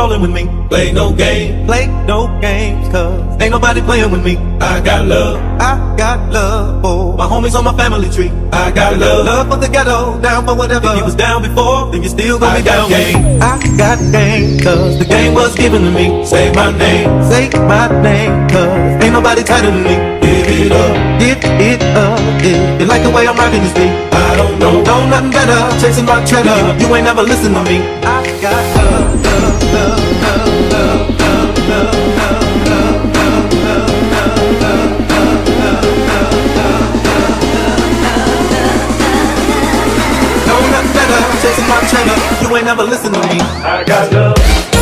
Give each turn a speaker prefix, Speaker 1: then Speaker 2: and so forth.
Speaker 1: rolling with me. Play no game, play no games, cause ain't nobody playing with me. I got love for my homies on my family tree. I got love for the ghetto, down for whatever. If you was down before, then you still gonna be down with me. I got game, cause the game was given to me. Say my name, cause ain't nobody tighter than me. Give it up, if you like the way I'm rocking this beat. I don't know nothing better, chasing my cheddar. You ain't never listen to me. I got love. Know nothing better, chasing my cheddar. You ain't never listen to me. I got love.